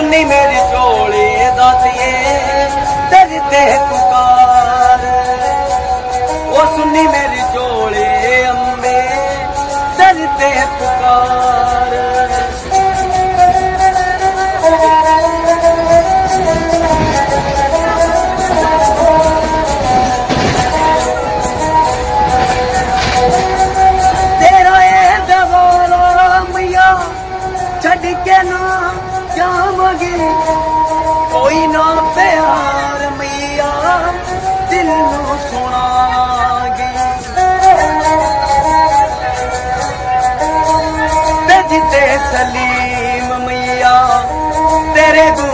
सुनी मेरी झोली दातिए डरते पुकार, वो सुनी मेरी झोली अम्बे डरते पुकार। तेरा ये दवाला मैया छड़ के ना जावगी, कोई ना प्यार मैया दिल नू सुनागी। जिते सलीम मैया तेरे